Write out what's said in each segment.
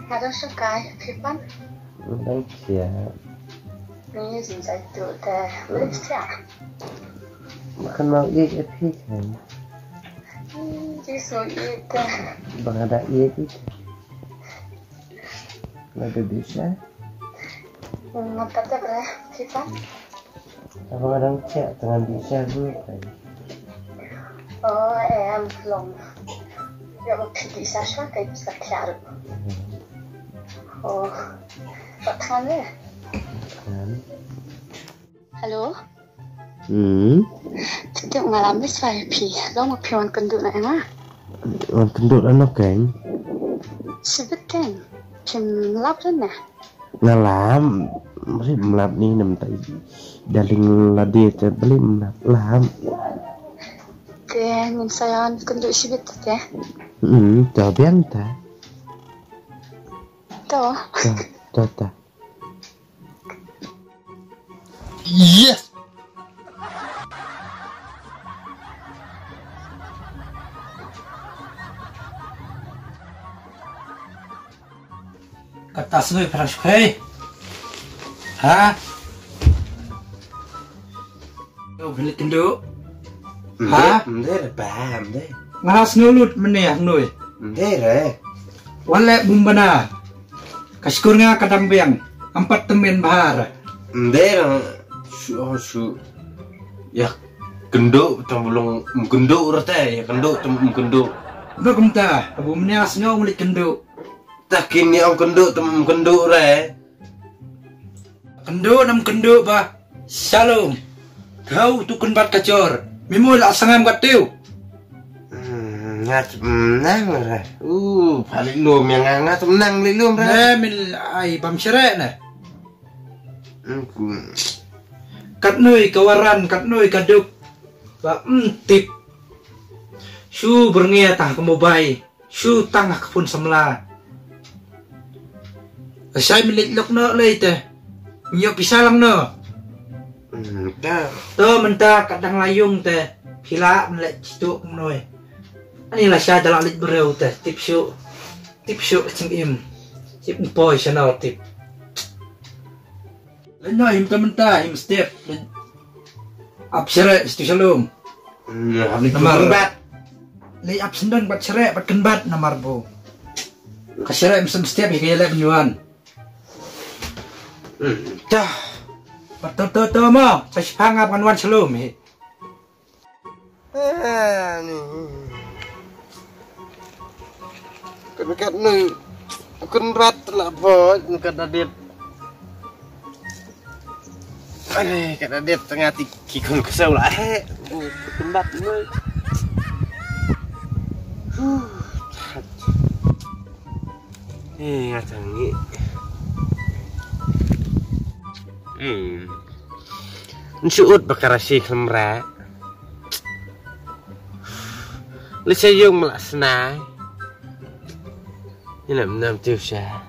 Ada sukai pipan. Đang chè. Ini sih saya tu teh Malaysia. Makan mau iya cái phi thành. Jadi so itu. Bang ada iya gitu. Ada bisa. Mantap tak ber pipan? Abang ada cek dengan bisa dulu kan. Oh, em belum. Ya mau pergi saswa kayak bisa keluar. Oh, apa ni? Kan. Halo. Jadi mengalami saya pi. Lo mau piwan kenduk nak mana? Orang kenduk lah nak kan. Sebetulnya, kim lap tu nah. Ngalam. Mesti melap ni nam tai. Daling ladi tu beli melap lam. Ke, min saya kenduk sebetulnya. Tahu biang tak? Tahu. Tahu. Yes. Kata semua fresh kue, ha? Kau beli kenduk, ha? Mendek bah, mendek. Ngahas nulut meneh nui. Mendek. Walek bumbana, kaskur nga kadang biang, 4 temen bahar. Mendek. Su. Ya kenduk tambulung kenduk rete ya kenduk kenduk. Apa kumta? Abu meneh asnyo beli kenduk. Tak kini orang kenduk re. Kenduk nam kenduk bah. Shalom. Kau tu kenbat kacor. Mimul asangam katiu. Ngat menang re. Paling lum yang ngat menang lum re. Ne mil ai bam syarek na. Kat nui kawaran, kat nui kaduk. Ba tip. Shu berngia tah kemobai. Shu tangah kepun semla. Saya milik lok no late. Nyok bisa lang no. To menta kadang layung teh. Pila melek cituk noi. Anilah saya dalam lit bereu teh. Tip syuk cing im. Tip boy channel tip. Leno him menta him step. Absere stu shalom. Namar bat. Lay absendan bat sere bat kenbat namar bo. Kasere misem step hikaya lek menyuan. Dah, betul mo. Saya sepangap kanuan selum. Ni. Kat ni, rat lah bos, kat adet. Kat adet tengah kikung kesel lah. Kembat ni. Ngatang ni. Nsuut bakarasi kemra. Lesa yung melasna. Ini nam tu sah.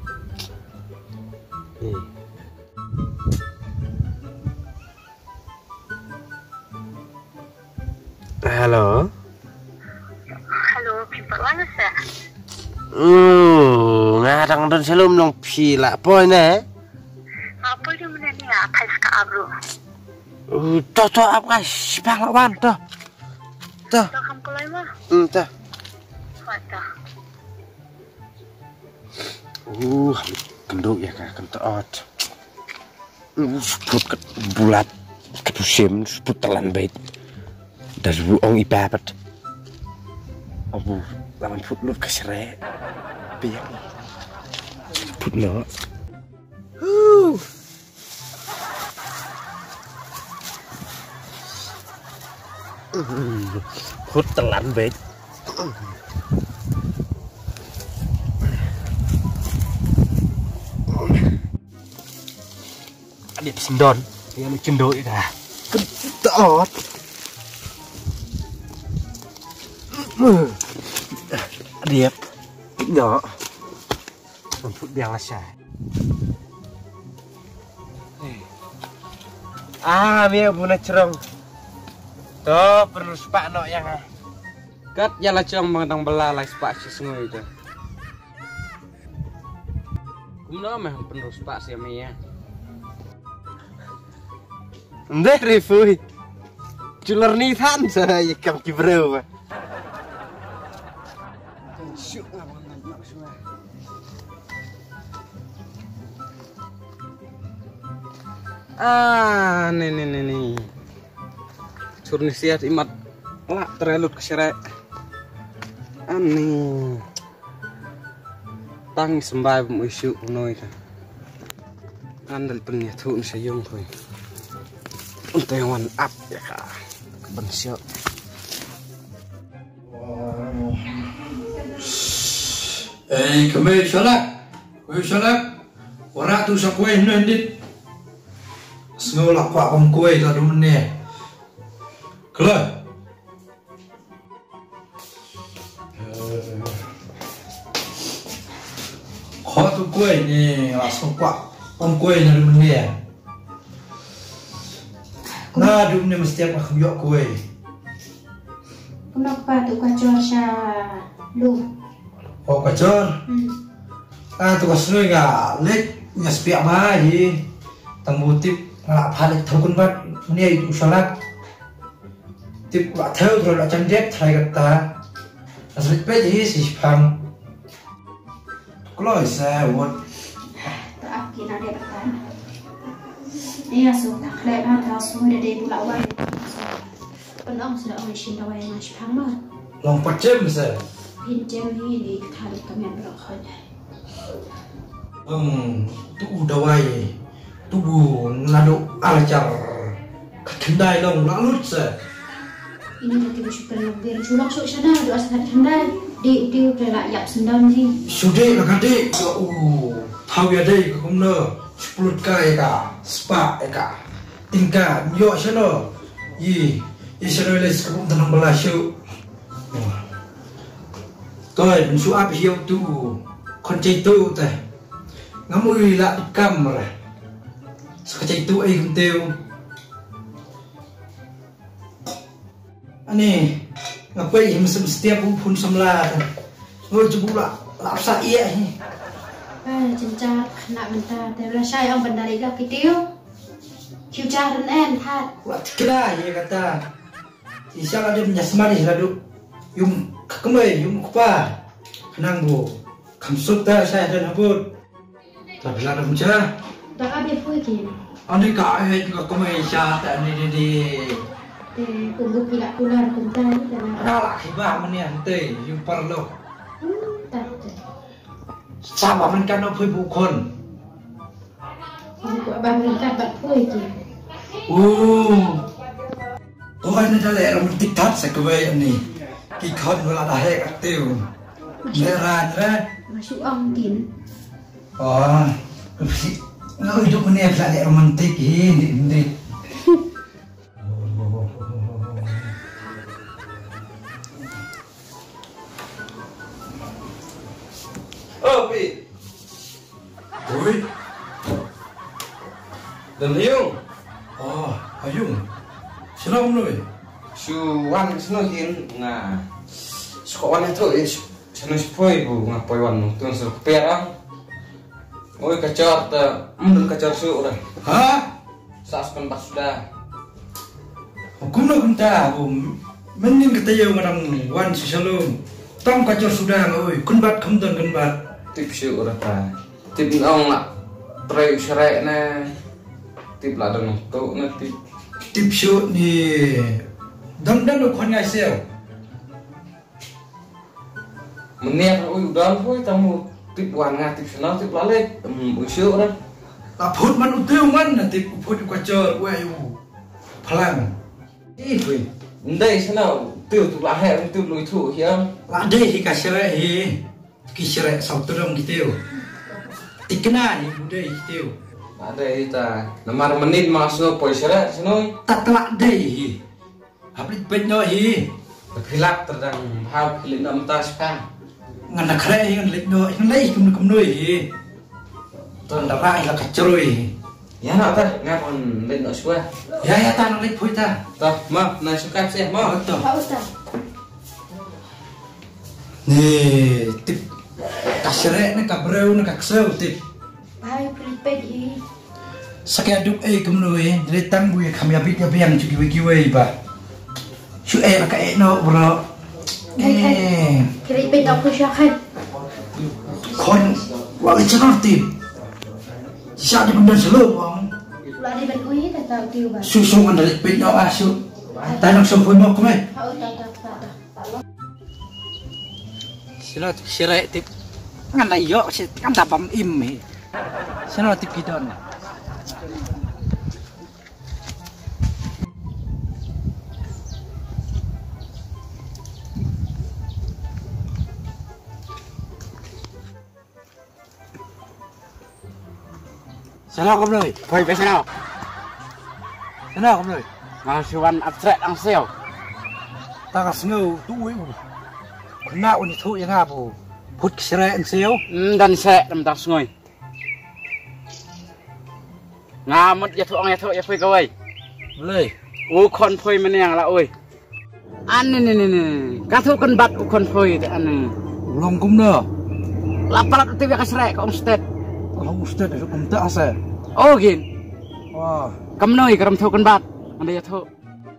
Halo. Halo, pipan mana sah? Ngarang dan selum nong pila poy ne. Apa dia mana ni? Apa sekarang bro? Toh apa sih pahlawan toh? Dah kamu mulai mah? Toh. Wadah. Kenduk ya kak kentut. Sebut bulat ketusim sebut telan bait. Das buong ibabat. Abu lawan put lu kesere. Biar. Put no. Hút telan bait. Adik sendon, yang cendol itu dah. Kentut. Adik, nyok. Untuk biang lasai. Biar guna cerong. Tuh perlu sepak nok yang Kat ya lah cerong mengadang belah lah sepak semua itu. Cũng đó mà penerus Pak Siamia. Ndeh review. Chuler ni than saya kam kibreu. Syuk lah nak semua. Nih. Surnisiat imat lah terelut keserek. Ani. Tăng sembah một sự nôi thôi ăn được phần nhà thượng sử dụng thôi tay hoàn áp vậy cả bẩn sợ kami salat orang tu sa kue nendit sengolah pak om kue tak ada mana keluar khó tu kue ni langsung pak om kue ni ada mana nah dum ni mesti aku yuk kue Kenapa tu kacau sa lu? oh kacor tu kasih enggak lek nyaspiak bayi tangguh tip ngelak balik tahu kan bat ni itu salat tip ngelak tahu terus ngelak candep try kata asal pedi sih pang kalau saya buat Tak kira dia bertahan. Ia sudah klep atau semua dia bulat wai. Penong sudah orang cinta wai masih pangmat. lompat jam saya Pinjam ini tarik kami berokok. tu udah wai tu bu nado alajar kendai long lalut saya Ini nanti bersyukur lebih curang sok sana doa sangat kendai di pelak yap sendal ni. sudah nak adik tahu ya deh kumno 10 kali ka spa ka tingkat yo sana yi sana les kum tanam belasyu tôi mình số áp hiệu tu con chơi tu ta ngắm ui lại cam rồi sao chơi tu ấy không tiêu anh này ngapain mesem setiap pun semla ngồi coba lah lapsa iya Cinta nak bentar, tapi saya orang bandar itu kitiu. Kiujar dan hat. wah kira ya kata insya Allah dia menyasmani selalu yung kemai yung kupa kenang bu kamsut dah saya dan habut tapi lah macam Tak ada pun kini. Ani kaya juga kemai sah tak ni Untuk pilak pular bentar itu dan. Alah hibah mana nanti yung perlu Tak. samaมันกันเอาเพื่อบุคคล Untuk abang bentar buat pun kini. ตัวนี้นั่นแหละเราติดทัดสักเวยอันนี้กี่คนเวลาได้ให้กับติวเนื้อร้านนะ Masuk orang kini. อ๋อเราอยู่คนนี้แหละโรแมนติกนี่ Pi Oi dan hiung oh ayung senang nuôi Suwan senohin nah sekolah itu seno sepoi bu ngapoi wan tuan sur perang oi kacor ta kacor su udah hah sas penpas sudah hukum lo kunta mending kita yang orang wan sisalum tam kacor sudah oi kunbat kumdan kunbat tip su udah ta tip ong nak trei srek na tip la dong tu na tip tip shoot ni dam lo kon ngai sel meniat oi udah oi tamu tip wan nga tip sana tip la le su udah put man utiu man nanti put kacor wai pelang oi ndai sana tiêu tu la he tiêu lui thu hiam ada hi kasere hi kisere sauturong gitu tikna ni budai gitu ada ita nomor menit masuk polisera senoi tak telak deh hi habis penyo hi hilap terdang hal kilin am tas kan ngana kre hi ngan lek no ngan lei kum noi hi ton da rai la kacroi ya nak ta ngapon lên ở xua ya ta nang lek phui ta ta ma na suka sih ma to Pak Ustaz. ni tip kasere ne kabreu ne kakseu tip Hai Filipe Sakaduk kumnoi dari tanggu ya kami abit ya biang cuci bagi ba. Cu ka no bro. Filipe tak push kan. Kon wa channel tim. Sa di benda selo bang. Ulah di ben ui tak tahu dia ba. Susu kan dari pin no asu. Tanang sempoi mo kome. Tahu tak. Sila sira tip ngan ayo kan tapam im. Sila tip kidon. Sao không lời? Thôi về sao? Thế nào không lời? Mà siêu ăn áp sẹt ăn xèo. Ta gặp ngưu túi bù. Con nào anh thụ yang hả bù? Phút xe anh xíu. Dan sẹt làm tao ngồi. Ngà mất ya thụ ya phơi coi. Lời. Ô con phơi mà nè là ơi. Ăn nè. Cá thụ con bát con phơi thì ăn nè. Lòng cũng nở. Lapar tu biar kasrek kau mesti. Lòng ustad itu cũng tak asa. Oh gin. Wah. Kamu noi karam thụ con bát. Anda ya thụ.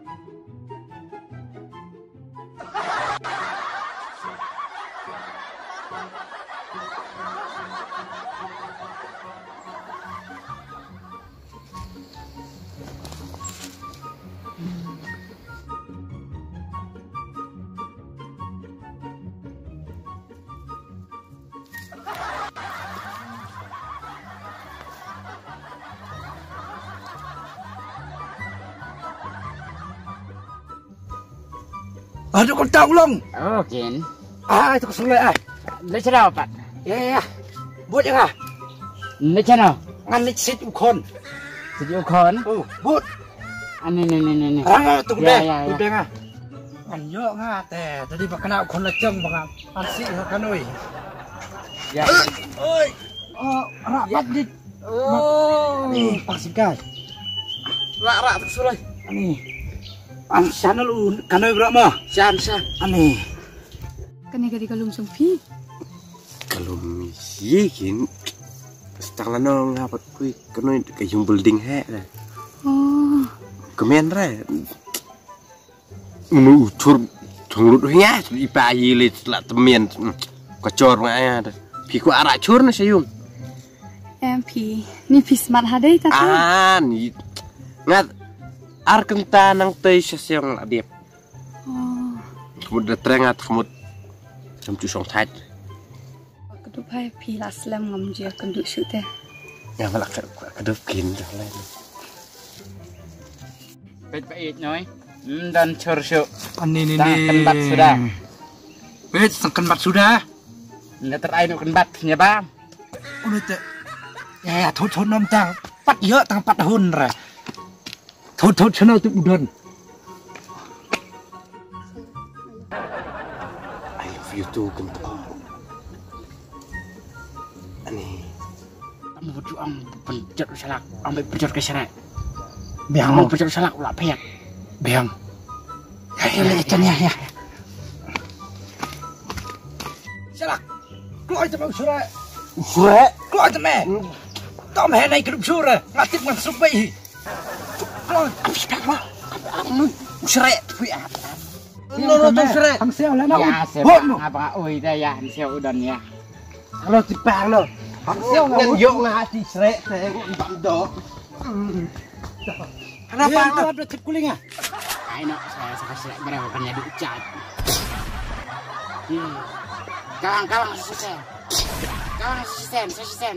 Ada con tàu long. Oh gin. Itu kesulit ai. Lấy thế nào bạn? Ya. Buat ya. Lấy thế nào? Ngan lit sit ukon. Sejauh kon. Buat. Anh nè. Tu deh. Tu deh ngah. Ngan yo ngah teh. Tadi bakal kon leceng bang. Ansi kan oi. Ya. Oi. Rapat dit. Nih, pasikai. Rak tersurai. Ani. An sana lu kanoi berapa? San. Ani. Kan yang kalung sumpi. Kalau mungkin setelah nong apa kui kena kayung building he lah. Oh. Kemen re. Menu ucur thonglut nya ipai le la temen kacor ngaya. Pi ku arak cur na sayung. MP. Ni pismat hadai tak? Ni ngat ar kenta nang tei sayung la diep. Oh. Kemudian terengat kemud jam 2 thait. Kedua hai pi la slam ngam je kenduk syuk teh. Yang malah kedep kin dah lain. Baik nói. Dan chur syuk. Ani Kenbat sudah. Wait, kenbat sudah. Nggak terakhir kenbat nya bang. Udah teh. Ya, thốt nom tang. Pat yo tang pat hun ra. Thốt channel tu udon. I love you too kentang. Ani. Kamu berjuang pencet salak, ambil pencet ke sana. Biang Kamu pencet salak ulah payat. Biang. Ya, ya. Salak. Keluar je mau surat. Surat. Keluar je meh. Tao meh naik ke surat. Ngatip ngan subai. Keluar. Habis apa? Surat. No, surat. Hang sel lah Ya, sebab apa oi dah ya, siau udan ya. Kalau dipang lo. Hasil ngan yo ngati surat teh bandok. Kenapa anda ada tip kuling ah? Ayo, saya kasih berapa kan ya diucat. Kalang asisten. Kalang asisten.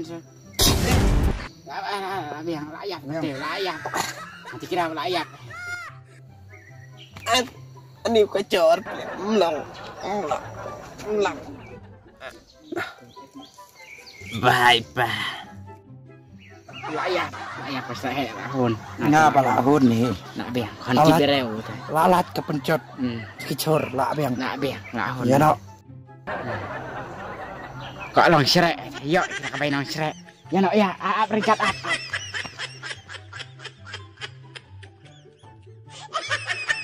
Biang layak, betul layak. Nanti kira layak. Ani kacor. Melang. Bye. Layak pasti lahun. Ngapa lahun nih? Nak biang, kan kita rew. Lalat kepencet. Kicor lah biang. Nak biang, lahun. Ya no. Kok long srek? Yuk, kita kabain long srek. Ya no, ya, peringkat up.